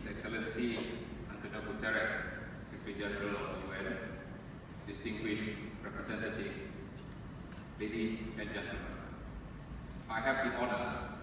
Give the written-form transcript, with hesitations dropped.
His Excellency Antonio Guterres, Secretary General of the UN, distinguished representatives, ladies and gentlemen, I have the honor